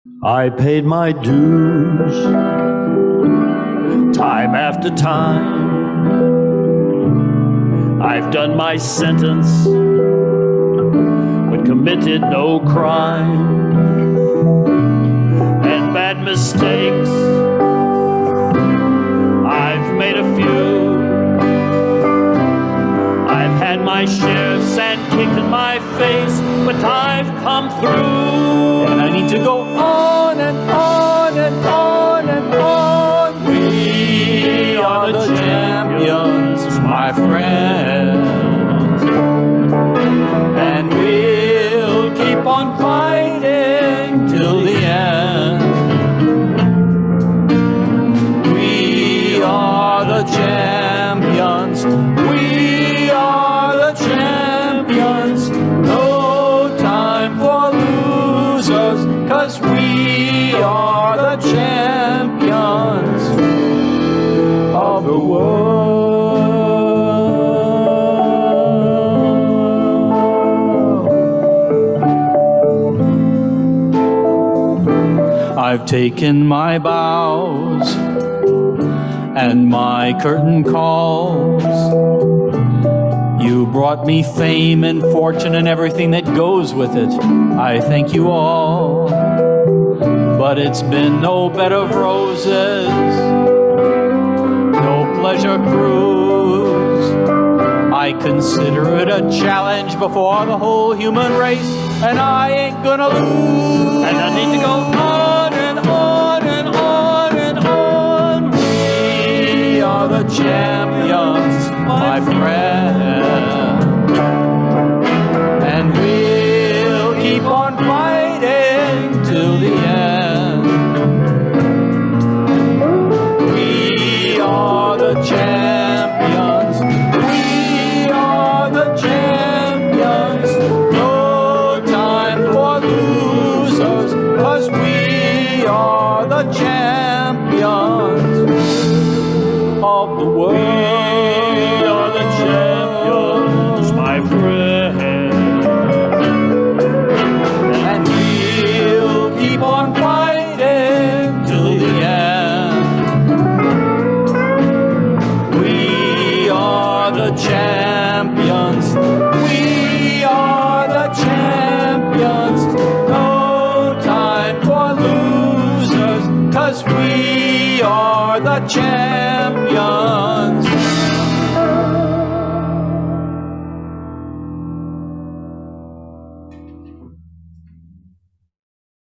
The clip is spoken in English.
I paid my dues, time after time. I've done my sentence, but committed no crime. And bad mistakes, I've made a few. I've had my share of sand kicked in my face, but I've come through. And I need to go on and on and on and on. We are the champions, my friend, and we'll keep on fighting till the end. We are the champions. We are the champions. No time for losers, 'cause we are the champions of the world. I've taken my bows and my curtain calls. You brought me fame and fortune and everything that goes with it. I thank you all, but it's been no bed of roses, no pleasure cruise. I consider it a challenge before the whole human race, and I ain't gonna lose. And I need to go on and on and on and on. We are the champions, my friend, and we'll keep on fighting till the end. We are the champions. We are the champions. No time for losers, 'cause we are the champions of the world. We are the champions, my friend, and we'll keep on fighting till the end. We are the champions. We are the champions. No time for losers, 'cause we are the champions